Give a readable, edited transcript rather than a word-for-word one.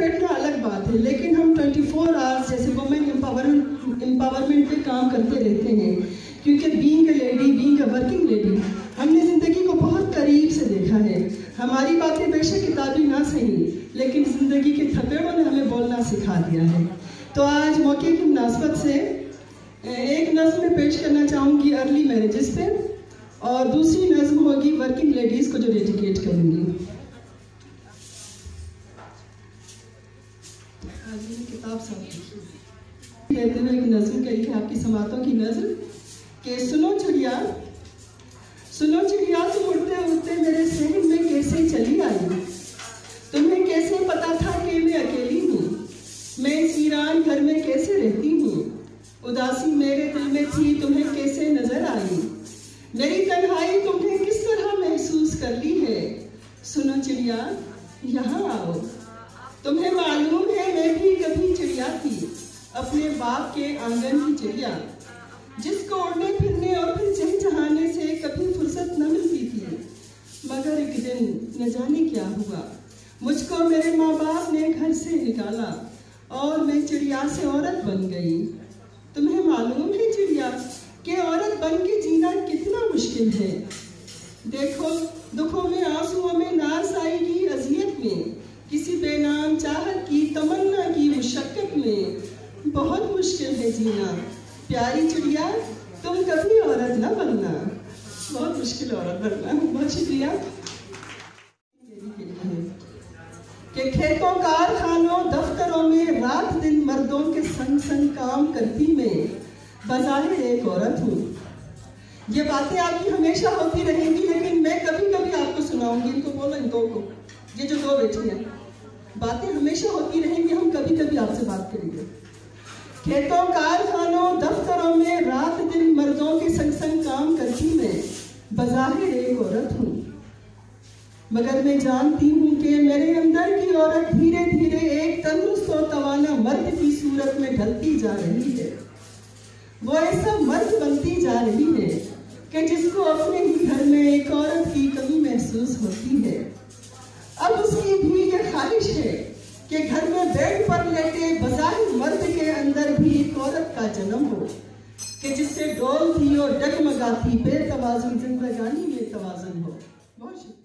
बैठना अलग बात है, लेकिन हम 24 आवर्स जैसे वुमेन एम्पावरमेंट पे काम करते रहते हैं, क्योंकि being a lady, being a working lady, हमने ज़िंदगी को बहुत करीब से देखा है। हमारी बातें बेशक किताबी ना सही, लेकिन ज़िंदगी के थपेड़ों ने हमें बोलना सिखा दिया है। तो आज मौके की मुनासबत से एक नज़्म में पेश करना चाहूँगी अर्ली मैरिजेस पे, और दूसरी नज़्म होगी वर्किंग लेडीज़ को जो डेडिकेट करूँगी। किताब साथ कहते हुए एक नज़्म कही है आपकी समातों की नज़्म कि सुनो चिड़िया तुम उड़ते उड़ते मेरे शहर में कैसे चली आई। तुम्हें कैसे पता था कि मैं अकेली हूँ, मैं इस वीरान घर में कैसे रहती हूँ। उदासी मेरे दिल में थी, तुम्हें कैसे नजर आई। मेरी तन्हाई तुमने किस तरह महसूस कर ली है। सुनो चिड़िया यहाँ आओ, तुम्हें मालूम है मैं भी कभी चिड़िया थी, अपने बाप के आंगन की चिड़िया, जिसको उड़ने फिरने और फिर चहचहाने से कभी फुर्सत न मिलती थी। मगर एक दिन न जाने क्या हुआ, मुझको मेरे माँ बाप ने घर से निकाला और मैं चिड़िया से औरत बन गई। तुम्हें मालूम है चिड़िया कि औरत बन के जीना कितना मुश्किल है। देखो दुखों में, आंसुओं में, नारसाई की अजियत में, किसी बेनाम चाहत की तमन्ना की मुशक्कत में बहुत मुश्किल है जीना। प्यारी चिड़िया तुम कभी औरत न बनना, बहुत मुश्किल औरत बनना। बहुत शुक्रिया। कि खेतों, कारखानों, दफ्तरों में रात दिन मर्दों के संग संग काम करती मैं बज़ाहिर एक औरत हूँ। ये बातें आपकी हमेशा होती रहेंगी, लेकिन मैं कभी कभी आपको सुनाऊंगी। इनको बोलो, इन दो को, ये जो दो बैठी हैं, बातें हमेशा होती रहेंगी, हम कभी कभी आपसे बात करेंगे। खेतों, कारखानों, दफ्तरों में रात दिन मर्दों के संग संग काम करती मैं बज़ाहिर एक औरत हूँ, मगर मैं जानती हूँ कि मेरे अंदर की औरत धीरे धीरे एक तंदुरुस्त और तवाना मर्द की सूरत में ढलती जा रही है। वो ऐसा मर्द बनती जा रही है कि जिसको अपने ही घर में एक औरत की कमी महसूस होती है। अब उसकी भी ये ख्वाहिश है कि घर में बेड पर लेटे बज़ाहिर मर्द के अंदर भी एक औरत का जन्म हो, कि जिससे डोलती और डगमगाती बेतवाज़ुन जिंदगानी में तवाज़ुन हो। बहुत शुक्रिया।